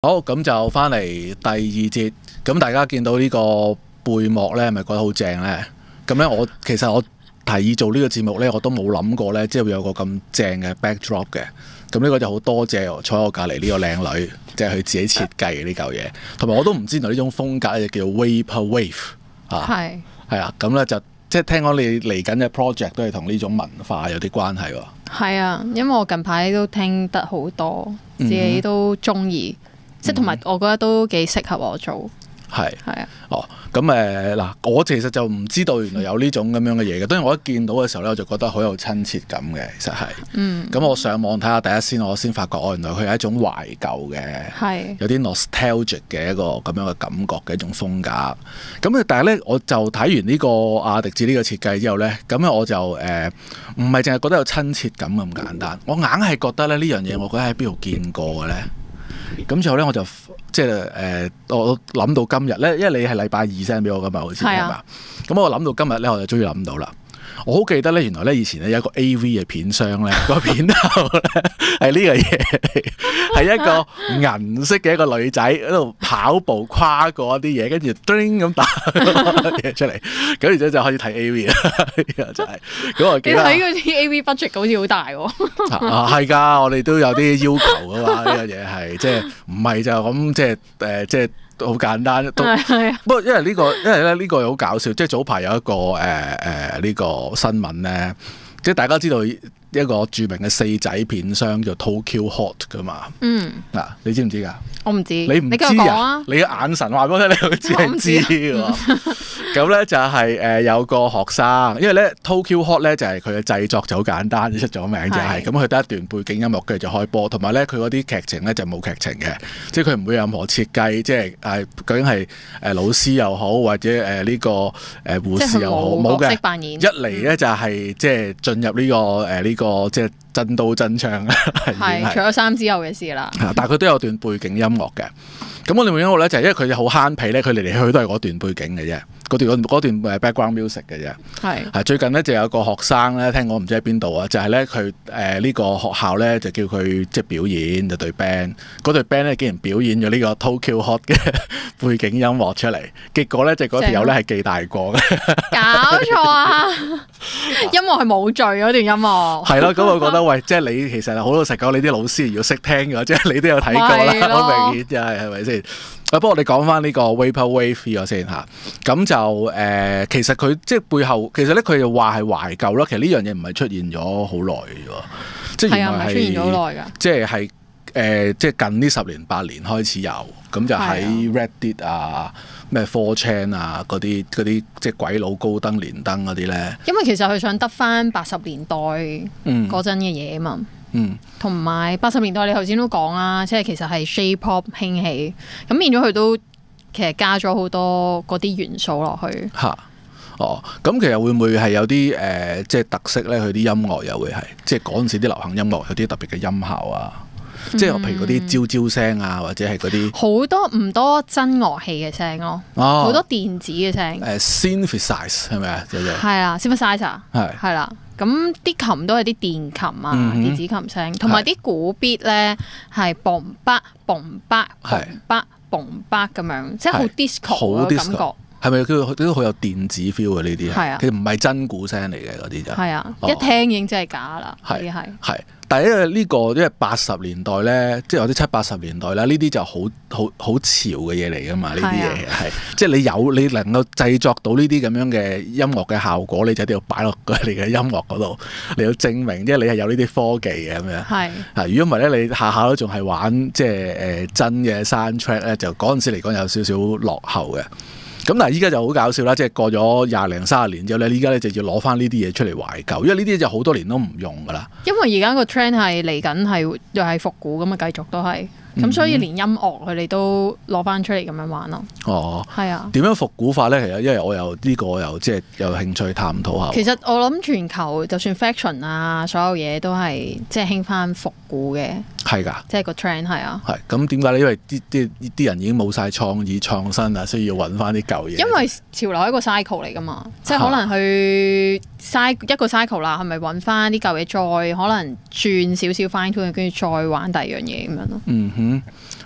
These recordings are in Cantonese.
好，咁就翻嚟第二節，咁大家見到呢個背幕呢，係咪覺得好正呢？咁呢，其實我提議做呢個節目呢，我都冇諗過呢，即係會有個咁正嘅 backdrop 嘅。咁呢個就好多謝坐喺我隔離呢個靚女，即係佢自己設計嘅呢嚿嘢。同埋我都唔知原來呢種風格就叫 Vaporwave 啊，係啊，咁呢，就即係聽講你嚟緊嘅 project 都係同呢種文化有啲關係喎。 係啊，因為我近排都聽得好多，自己都中意。即係同埋，我覺得都幾適合我做。係啊。 哦，咁嗱，我其實就唔知道原來有呢種咁樣嘅嘢嘅。當然我一見到嘅時候咧，我就覺得好有親切感嘅，其實係。咁我上網睇下，第一我先發覺，原來佢係一種懷舊嘅，有啲 nostalgic 嘅一個咁樣嘅感覺嘅一種風格。咁但係咧，我就睇完呢個阿迪志呢個設計之後咧，咁我就唔係淨係覺得有親切感咁簡單，我硬係覺得咧呢樣嘢，我覺得喺邊度見過嘅咧。咁最後咧，我就即係我諗到今日咧，因為你係禮拜二 send 俾我噶嘛，好似係嘛？咁我諗到今日咧，我就終於諗到啦。我好記得咧，原來咧以前咧有一個 A.V. 嘅片商咧，個片頭咧係呢個嘢，係一個銀色嘅一個女仔喺度跑步跨過一啲嘢，跟住叮咁打嘢出嚟，咁然之後就開始睇 A.V. 啦，就係咁我記得。 你睇嗰啲 A.V. budget 好似好大喎。 係㗎，我哋都有啲要求㗎嘛，呢樣嘢係即係唔係就咁即係。好簡單，不過因為呢個好搞笑，即係早排有一個呢個新聞咧，即係大家知道一個著名嘅四仔片商叫 Tokyo Hot 噶嘛。嗱，你知唔知㗎？我唔知。你唔知啊？你嘅眼神話俾我聽，你好似係知喎。咁咧就係有個學生，因為咧 Tokyo Hot 咧就係佢嘅製作就好簡單，出咗名就係咁，佢得一段背景音樂跟住就開播，同埋咧佢嗰啲劇情咧就冇劇情嘅，即係佢唔會有任何設計，即係究竟係老師又好或者呢個護士又好，冇嘅。一嚟咧就係即係進入呢個即係真刀真槍，係除咗3之後嘅事啦。 但係佢都有段背景音樂嘅。咁我哋背景音樂咧就係因為佢哋好慳皮咧，佢嚟嚟去去都係嗰段背景嘅啫，嗰段 background music 嘅啫。係最近咧就有個學生咧，聽講唔知喺邊度啊，就係咧佢呢個學校咧就叫佢即係表演就隊 band，嗰隊 band 咧竟然表演咗呢個 Tokyo Hot 嘅背景音樂出嚟，結果咧就嗰條友咧係記大過嘅。 搞錯啊！音樂係冇罪嗰段音樂。 係咯，咁我覺得喂，即係你其實好老實講，你啲老師如果識聽嘅話，即係你都有睇過啦，好明顯就係咪先？不過我哋講翻呢個 Vaporwave 咗先嚇，咁就其實佢即係背後，其實咧佢就話係懷舊啦。其實呢樣嘢唔係出現咗好耐嘅喎，即係原來係出現咗好耐㗎。 即係近呢10年8年開始有，咁就喺 Reddit 啊、咩 4chan 啊嗰啲即係鬼佬高登連登嗰啲咧。因為其實佢想得翻80年代嗰陣嘅嘢啊嘛。同埋80年代你頭先都講啦，即係其實係 J-pop 興起，咁變咗佢都其實加咗好多嗰啲元素落去。 咁其實會唔會係有啲即係特色咧？佢啲音樂又會係即係嗰陣時啲流行音樂有啲特別嘅音效啊，即係譬如嗰啲啾啾聲啊，或者係嗰啲好多唔多真樂器嘅聲咯，好多電子嘅聲。 synthesize 係咪啊？ 係啊 synthesizer 係啦。咁啲琴都係啲電琴啊，電子琴聲，同埋啲鼓 beat 咧係 boom 巴 boom 巴 boom 巴 boom 巴咁樣，即係好 disco 嘅感覺。 係咪佢都好有電子 feel 嘅呢啲？ 係啊， 其實唔係真鼓聲嚟嘅嗰啲就係啊，一聽已經真係假啦。係。 但係因為呢個因為80年代咧，即係或者70、80年代咧，呢啲就好潮嘅嘢嚟㗎嘛。呢啲嘢係即係你能夠製作到呢啲咁樣嘅音樂嘅效果，你就一定要擺落你嘅音樂嗰度，你要證明即係你係有呢啲科技嘅咁樣。係。如果唔係咧，你下下都仲係玩即係真嘅 soundtrack 咧，就嗰陣時嚟講有少少落後嘅。咁但係依家就好搞笑啦，即係過咗20零30年之後咧，依家咧就要攞翻呢啲嘢出嚟懷舊，因為呢啲就好多年都唔用噶啦。因為而家個 trend 係嚟緊係又係復古咁啊，繼續都係。咁所以連音樂佢哋都攞翻出嚟咁樣玩咯。係啊。點樣復古法咧？其實因為我又呢個又即係有興趣探討下。其實我諗全球就算 fashion 啊，所有嘢都係即係興翻復古嘅。係㗎。即係個 trend 係啊。係。咁點解咧？因為啲人已經冇晒創意創新啊，所以要揾翻啲舊嘢。因為潮流係一個 cycle 嚟㗎嘛，即係可能去一個 cycle 啦，係咪揾翻啲舊嘢再可能轉少少 fine tune，跟住再玩第二樣嘢咁樣咯。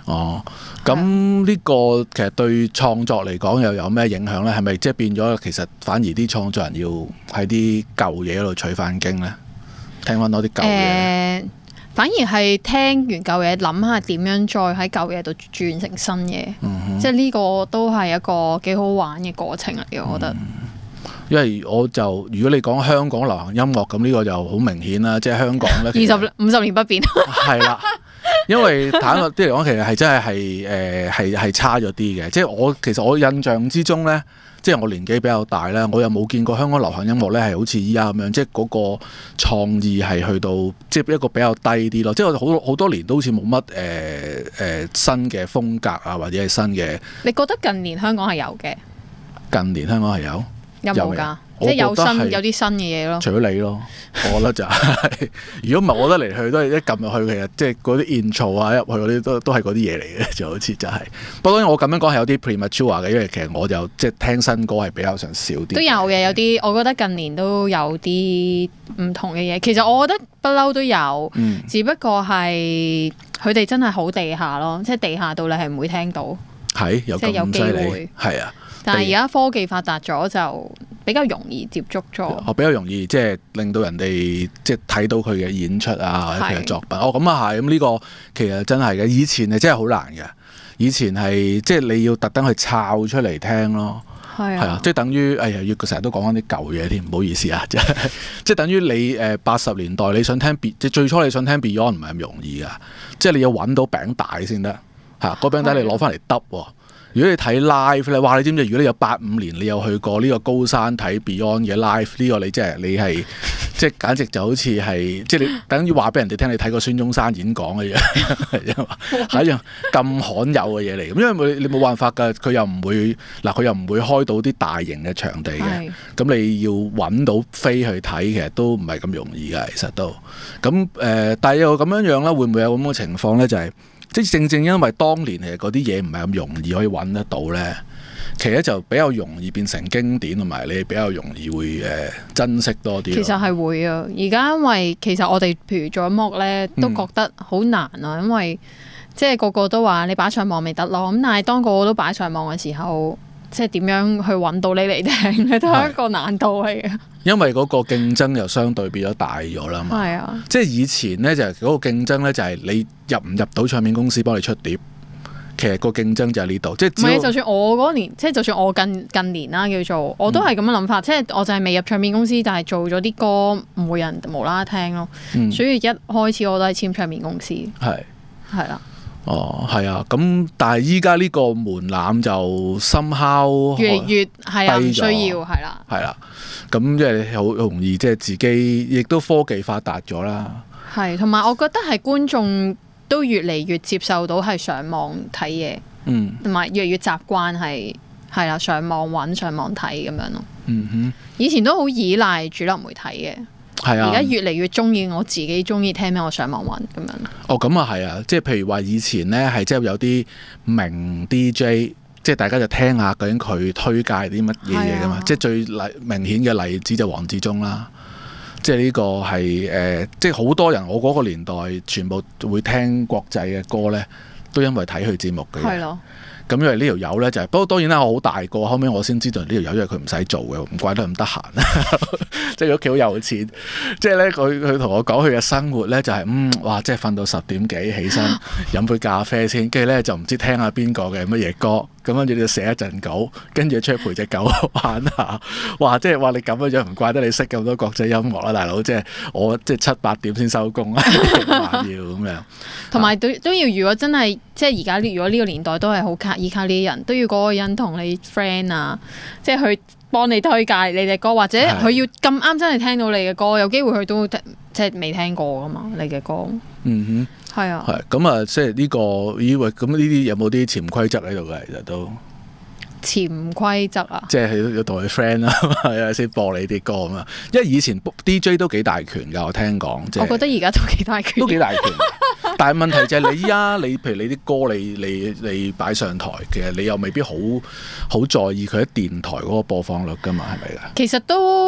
哦，咁呢個其實對創作嚟講又有咩影響咧？係咪即係變咗其實反而啲創作人要喺啲舊嘢嗰度取翻經咧？聽翻多啲舊嘢。 反而係聽完舊嘢，諗下點樣再喺舊嘢度轉成新嘢。即係呢個都係一個幾好玩嘅過程嚟嘅，我覺得。 因為我就如果你講香港流行音樂咁，呢個就好明顯啦，即係香港咧 50年不變。 係啦。因為坦白啲嚟講，其實係真係差咗啲嘅。即係其實我印象之中咧，即係我年紀比較大咧，我又冇見過香港流行音樂咧係好似依家咁樣，即係嗰個創意係去到即係一個比較低啲咯。即係我好多年都好似冇乜新嘅風格啊，或者係新嘅。 你覺得近年香港係有嘅？ 近年香港係有冇㗎？即係有啲新嘅嘢咯。 除咗你咯，我覺得就係。如果唔係，我覺得嚟去都係一撳入去，其實即係嗰啲 intro 啊入去嗰啲都係嗰啲嘢嚟嘅，就好似就係。不過我咁樣講係有啲 premature 嘅，因為其實我就即係聽新歌係比較上少啲。都有嘅，有啲我覺得近年都有啲唔同嘅嘢。其實我覺得不嬲都有，只不過係佢哋真係好地下咯，即係地下到你係唔會聽到。係有咁犀利，係啊！但係而家科技發達咗，就比較容易接觸咗。比較容易即係令到人哋即係睇到佢嘅演出啊，或者佢嘅作品。咁啊係，咁呢個其實真係嘅。以前係真係好難嘅，以前係即係你要特登去抄出嚟聽咯。係啊，即係等於要成日都講翻啲舊嘢添，唔好意思啊，即係等於你80年代你想聽即係最初你想聽 Beyond 唔係咁容易噶，即係你要揾到餅帶先得嚇，嗰餅帶你攞翻嚟揼喎。如果你睇 live 咧，哇！你知唔知？如果你有85年，你有去過呢個高山睇 Beyond 嘅 live，呢個你你係即係簡直就好似係即係你等於話俾人哋聽，你睇過孫中山演講嘅樣，係一樣咁罕有嘅嘢嚟。因為你冇辦法㗎，佢又唔會開到啲大型嘅場地嘅，咁你要揾到飛去睇，其實都唔係咁容易㗎，其實都咁但係又咁樣啦，會唔會有咁嘅情況咧？就係。即係正因為當年其實嗰啲嘢唔係咁容易可以揾得到咧，其實就比較容易變成經典，同埋你比較容易會珍惜多啲。其實係會啊，而家因為其實我哋譬如做音樂咧，都覺得好難啊，因為即係個個都話你擺上網咪得咯，咁但係當個個都擺上網嘅時候，即係點樣去揾到你嚟聽咧，都係一個難度嚟嘅。因為嗰個競爭又相對變咗大咗啦嘛，係啊，即係以前咧就係嗰個競爭咧就係你入唔入到唱片公司幫你出碟，其實個競爭就喺呢度。即係唔係就算我嗰年，即係就算我近年啦叫做，我都係咁樣諗法，即係我就係未入唱片公司，但係做咗啲歌唔會有人無啦啦聽咯，所以一開始我都係簽唱片公司，係啦。哦，係啊，咁但係依家呢個門檻就somehow越嚟越係啊，唔需要係啦，係啦，咁即係好容易，即係自己亦都科技發達咗啦。係，同埋我覺得係觀眾都越嚟越接受到係上網睇嘢，同埋越嚟越習慣係啦，上網揾上網睇咁樣咯。以前都好依賴主流媒體嘅。係啊，而家越嚟越中意我自己中意聽咩，我上網揾咁樣。哦，咁啊係啊，即係譬如話以前咧係即係有啲名 DJ，即係大家就聽下究竟佢推介啲乜嘢嘢噶嘛。即係最明顯嘅例子就黃志忠啦。即係呢個係即係好多人我嗰個年代全部會聽國際嘅歌咧，都因為睇佢節目嘅。係咯。咁因為呢條友咧就係，不過當然啦，我好大個，後尾我先知道呢條友，因為佢唔使做嘅，唔怪得咁得閒。即係佢屋企好有錢，即係咧佢同我講佢嘅生活咧就係哇，即係瞓到10點幾起身飲杯咖啡先，跟住咧就唔知聽下邊個嘅乜嘢歌，咁跟住你就寫一陣稿，跟住出去陪隻狗玩下。哇！即係話你咁樣樣，唔怪得你識咁多國際音樂啦，大佬。即係我即係7、8點先收工啊，要咁樣。同埋都要，如果真係即係而家如果呢個年代都係好依靠呢啲人，都要嗰個人同你 friend 啊，即係去幫你推介你哋歌，或者佢要咁啱真係聽到你嘅歌，有機會佢都即係未聽過噶嘛，你嘅歌。係啊。係咁啊，即係呢個以為咁呢啲有冇啲潛規則喺度嘅？其實都潛規則啊，即係要同佢 friend 啦，先播你啲歌啊嘛。因為以前 DJ 都幾大權㗎，我聽講。我覺得而家都幾大權。都幾大權。但係問題就係你依家你譬如你啲歌你擺上台，其實你又未必好在意佢喺電台嗰個播放率㗎嘛，係咪㗎？其實都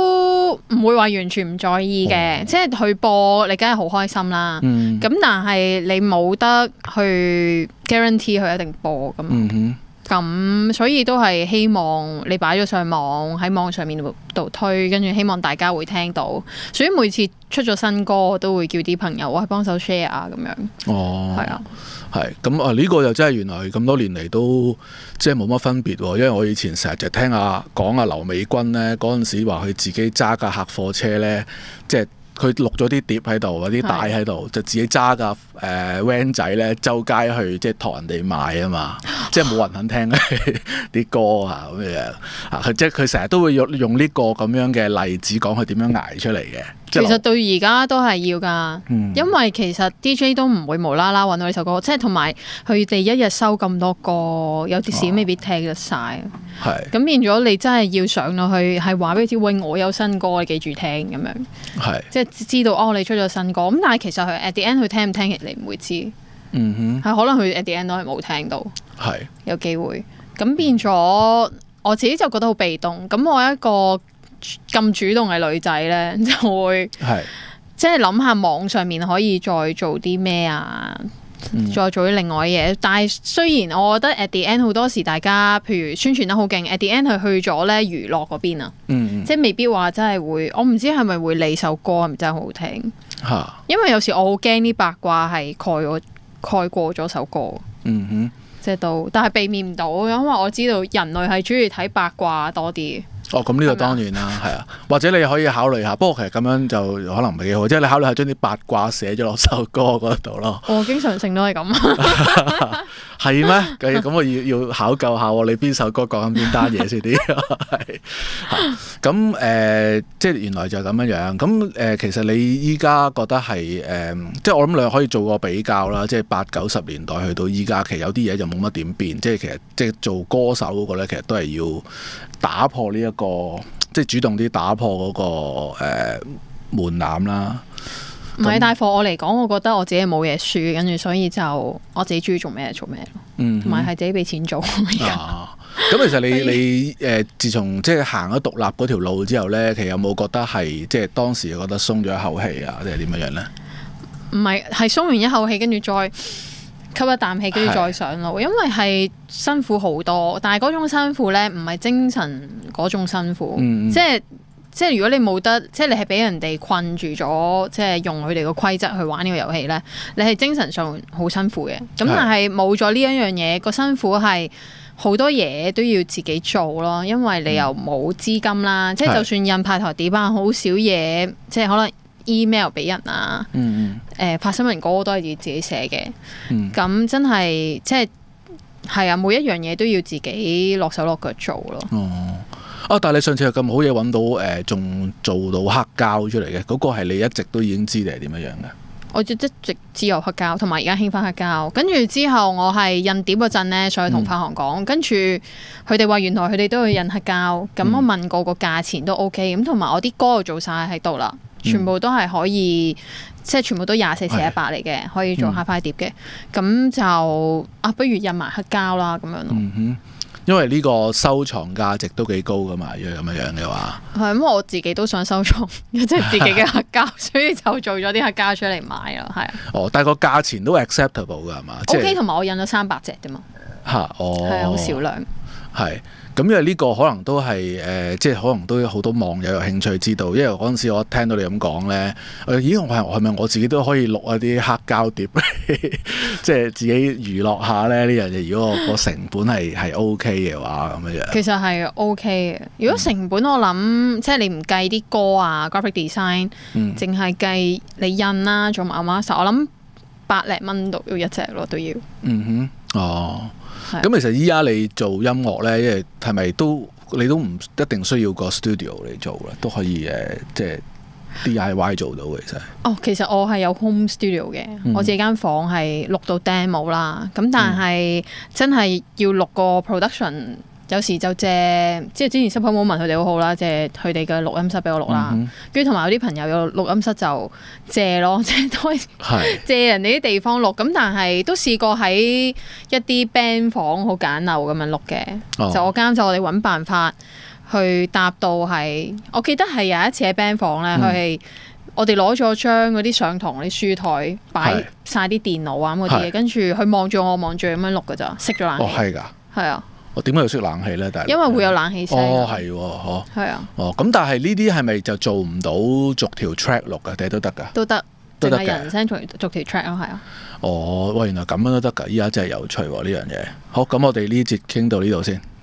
都唔會話完全唔在意嘅，即係佢播你梗係好開心啦。咁但係你冇得去 guarantee 佢一定播咁。咁所以都係希望你擺咗上網，喺網上面度推，跟住希望大家會聽到。所以每次出咗新歌，我都會叫啲朋友幫手 share 啊咁樣。係啊， 係咁啊！呢個就真係原來咁多年嚟都即係冇乜分別喎。因為我以前成日就聽講劉美君咧，嗰陣時話佢自己揸架客貨車咧，即係佢錄咗啲碟喺度，有啲帶喺度，就自己揸架van 仔咧，周街去即係託人哋賣啊嘛，即係冇人肯聽啲歌啊咁樣啊。即係佢成日都會用呢個咁樣嘅例子講佢點樣捱出嚟嘅。 其實到而家都係要㗎，因為其實 DJ 都唔會無啦啦揾到呢首歌，即係同埋佢哋一日收咁多歌，有啲時未必聽得晒。咁變咗你真係要上到去，係話俾佢知，喂，我有新歌，你記住聽咁樣。即係知道你出咗新歌，咁但係其實佢 at the end 佢聽唔聽，其實你唔會知。係可能佢 at the end 都係冇聽到。有機會。咁變咗我自己就覺得好被動。咁我一個咁主動嘅女仔呢，就會即係諗下網上面可以再做啲咩啊，再做啲另外嘢。但係雖然我覺得 at the end 好多時大家譬如宣傳得好勁，at the end 係去咗呢娛樂嗰邊啊，即係未必話真係會，我唔知係咪會理首歌係咪真係好好聽。因為有時我好驚啲八卦係蓋過咗首歌。即係但係避免唔到，因為我知道人類係中意睇八卦多啲。 咁呢個當然啦，係啊，或者你可以考慮下，不過其實咁樣就可能唔係幾好，即係你考慮下將啲八卦寫咗落首歌嗰度咯。我經常性都係咁。係咩？咁我要考究下你邊首歌講緊邊單嘢先啲。咁即係原來就係咁樣樣。咁其實你依家覺得係即係我諗你可以做個比較啦。即係80、90年代去到依家，其實有啲嘢就冇乜點變。即係其實即係做歌手嗰個咧，其實都係要打破呢一個，即係主動啲打破嗰個門檻啦。唔係，但係 for 我嚟講，我覺得我自己冇嘢輸，跟住所以就我自己中意做咩就做咩咯。同埋係自己俾錢做。咁其實你自從即係行咗獨立嗰條路之後咧，其實有冇覺得係即係當時覺得鬆咗一口氣啊，定係點樣樣咧？唔係，係鬆完一口氣，跟住再吸一啖氣，跟住再上路。因為係辛苦好多，但係嗰種辛苦咧，唔係精神嗰種辛苦，即係如果你冇得，即係你係俾人哋困住咗，即係用佢哋個規則去玩呢個遊戲咧，你係精神上好辛苦嘅。咁但係冇咗呢一樣嘢，個辛苦係好多嘢都要自己做咯，因為你又冇資金啦，即係就算印派台碟啊，好少嘢，即係可能 email 俾人啊，發新聞歌都係自己寫嘅。咁真係即係啊，每一樣嘢都要自己落手落腳做咯。但係你上次係咁好嘢揾到仲做到黑膠出嚟嘅，嗰個係你一直都已經知定係點樣樣嘅？我一直知有黑膠，同埋而家興翻黑膠。跟住之後我係印碟嗰陣呢，上去同發行講，跟住佢哋話原來佢哋都要印黑膠。咁我問過個價錢都 OK，咁同埋我啲歌又做晒喺度啦，全部都係可以，即係全部都24/100嚟嘅，可以做 Hi-Fi 碟嘅。咁就不如印埋黑膠啦咁樣咯。因為呢個收藏價值都幾高噶嘛，如果咁樣嘅話。係咁，我自己都想收藏即係自己嘅黑膠，所以就做咗啲黑膠出嚟賣咯，係啊。但係個價錢都 acceptable 噶係嘛？OK，同埋我印咗300隻啫嘛。係好少量。係。咁因為呢個可能都係即係可能都有好多網友有興趣知道，因為嗰陣時我聽到你咁講咧，咦，我係咪我自己都可以錄一啲黑膠碟，即係自己娛樂下咧呢樣嘢？如果個成本係 OK 嘅話，咁樣。其實係 OK 嘅。如果成本我諗，即係你唔計啲歌啊、graphic design，淨係計你印啦，做埋 master，我諗100零蚊度要一隻咯，都要。咁其實依家你做音樂咧，因為係咪你都唔一定需要個 studio 嚟做啦，都可以即係 DIY 做到嘅其實。其實我係有 home studio 嘅，我自己間房係錄到 demo 啦。咁但係真係要錄個 production，有時就借，即係之前 Super Moment 佢哋好好啦，借佢哋嘅錄音室俾我錄啦。跟住同埋有啲朋友有錄音室就借咯，即係都係借人哋啲地方錄。咁但係都試過喺一啲 band 房好簡陋咁樣錄嘅。就我哋揾辦法去搭到係，我記得係有一次喺 band 房咧，佢係我哋攞咗張嗰啲上堂嗰啲書台擺晒啲電腦啊咁嗰啲嘢，跟住佢望住我望住咁樣錄㗎咋，熄咗冷氣。 哦，係㗎。係啊。 我點解要熄冷氣咧？但係因為會有冷氣聲。 哦，係喎， 係啊。 哦，咁但係呢啲係咪就做唔到逐條 track 錄㗎？定係都得㗎？ 都得， 都得嘅。人聲逐條 track 咯，係啊。 哦，喂，原來咁樣都得㗎！依家真係有趣喎呢樣嘢。好，咁我哋呢節傾到呢度先。